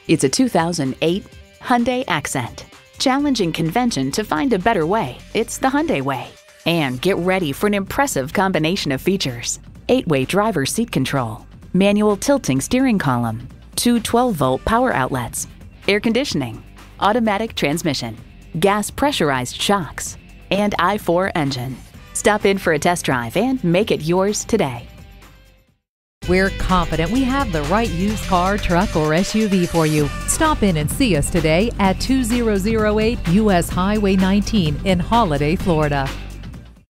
It's a 2008 Hyundai Accent. Challenging convention to find a better way, it's the Hyundai way. And get ready for an impressive combination of features. 8-way driver's seat control, manual tilting steering column, two 12-volt power outlets, air conditioning, automatic transmission, gas pressurized shocks, and i4 engine. Stop in for a test drive and make it yours today. We're confident we have the right used car, truck, or SUV for you. Stop in and see us today at 2008 US Highway 19 in Holiday, Florida.